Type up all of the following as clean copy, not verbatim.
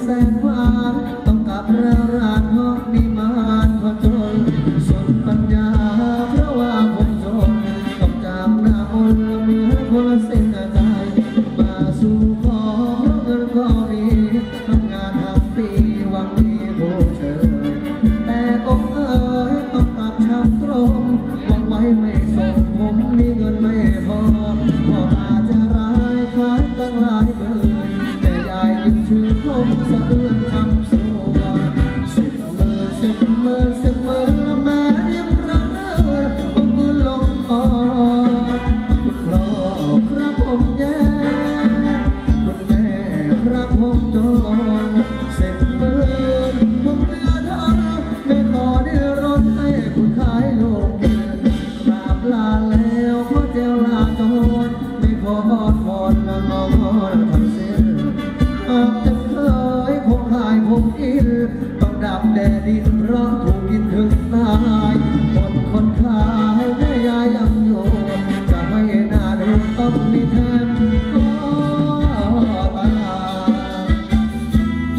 นหวานต้องกับเราราดห้องนิมานผจญสุดปัญญาเพราะว่าผมจนต้องจากหน้ามนต์เหมือนคนละเส้นใจมาสู่ขอเพราะเงินก็มีทำงานทำปีหวังมีผู้เชยแต่อกเอ๋ยต้องตัดช้ำตรงหวังไว้ไม่ส่งผมมีเงินไม่พอพออาจจะร้ายคล้ายตั้งหลายเบอร์แต่ยายยังชื่อผมสะอื้นทำสัวสิบมือสิบมือสิบมือแม่ยังรักเธอผมก็ลงคอคุณพ่อครับผมแย่คุณแม่ครับผมจนสิบมือผมเหลือทนไม่ขอได้รถให้คุณขายโลกเงินกราบลาแล้วขอเจ้าลาจนไม่ขอพรมางอนทำเสียหากจะเคยคงหายผมกินต้องดับแดดดินเพราะถูกกินถึงตายหมดคนขายแม่ยายยังอยู่จะให้หน้าดูต้องมีแทนก็ตาย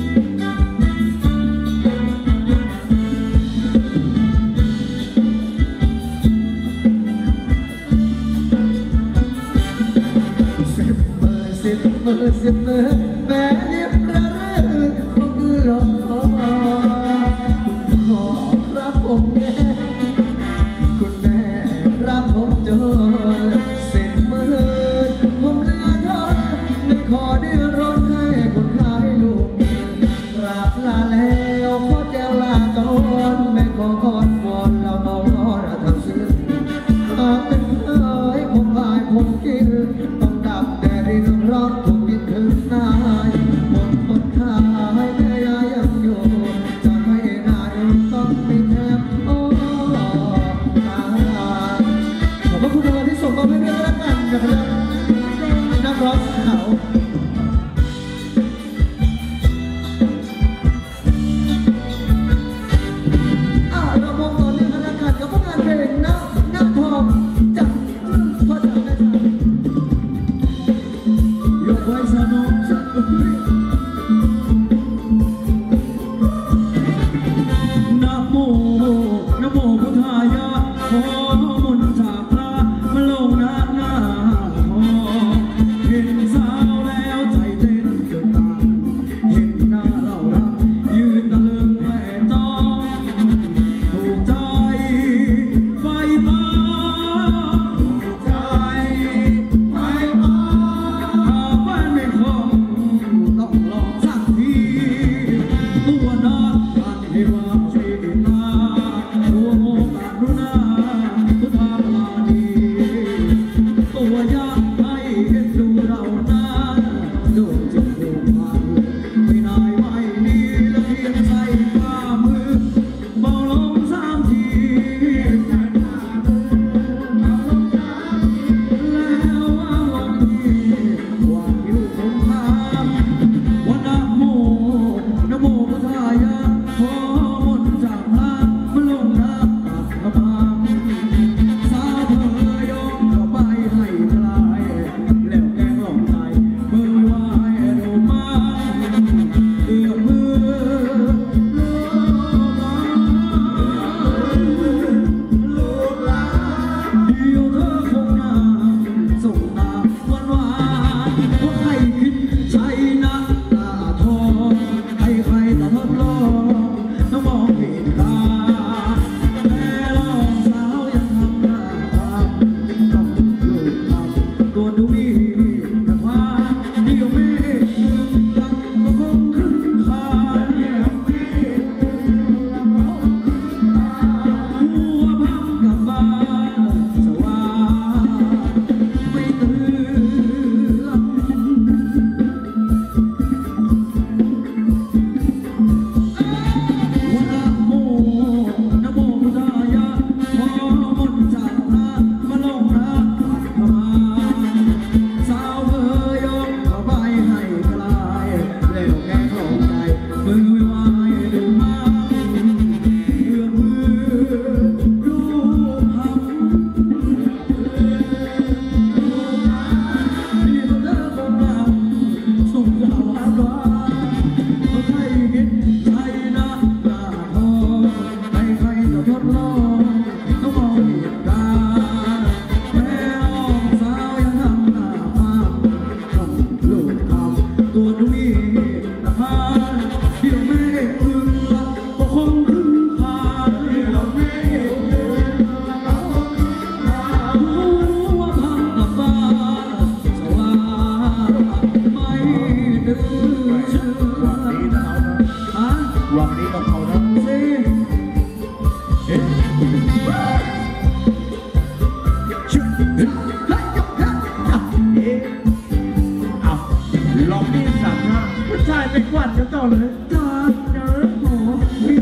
ไปกวาดเจ้าเลยจอดเจอโหมี